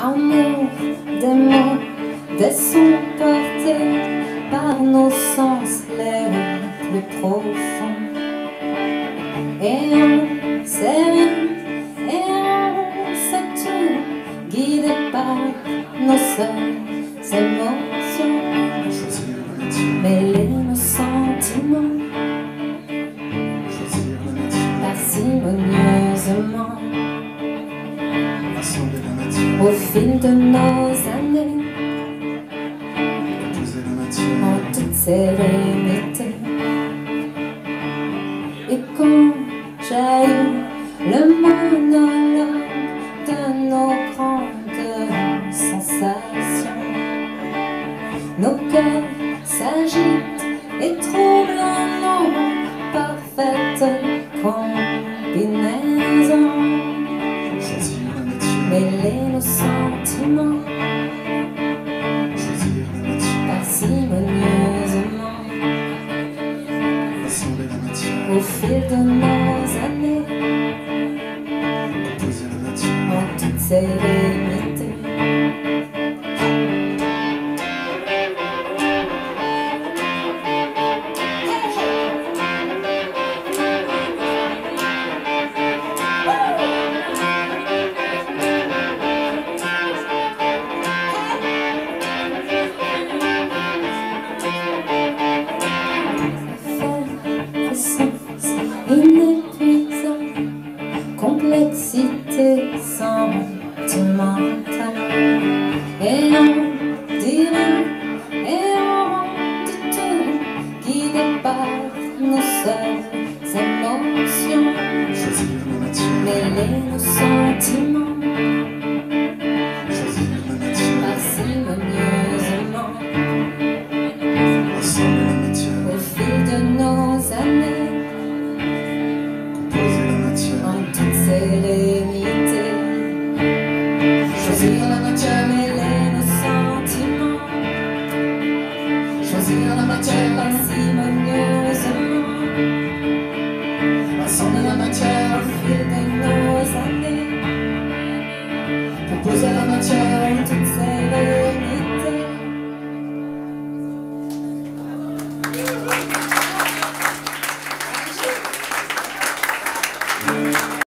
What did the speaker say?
Amour des mots, des sons portés par nos sens les plus profonds. Et on sait rien, et on sait tout, guidé par nos seules émotions. Mêler nos sentiments parcimonieusement au fil de nos années, en toute sérénité. Et quand jaillit le monologue de nos grandes sensations, nos cœurs s'agitent et troublent en parfaite combinaison. Mêler nos sentiments parcimonieusement au fil de nos années, en toute sérénité. Inépuisable, complexité sentimentale. Et on dirait, et on dit tout, guidé par nos seules émotions. Mêler nos sentiments parcimonieusement au fil de nos années, en toute sérénité. Choisir la matière, mêler nos sentiments. Choisir la matière parcimonieusement